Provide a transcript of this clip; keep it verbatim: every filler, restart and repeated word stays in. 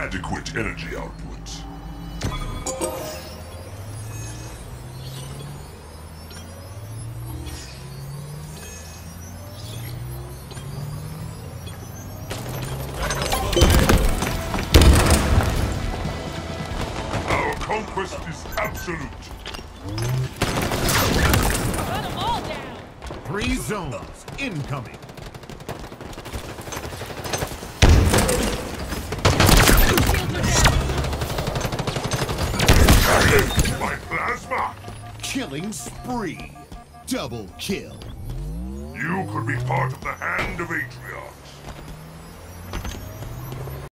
adequate energy output. Our conquest is absolute. Cut them all down! Three zones incoming. My plasma! Killing spree. Double kill. You could be part of the Hand of Atreon.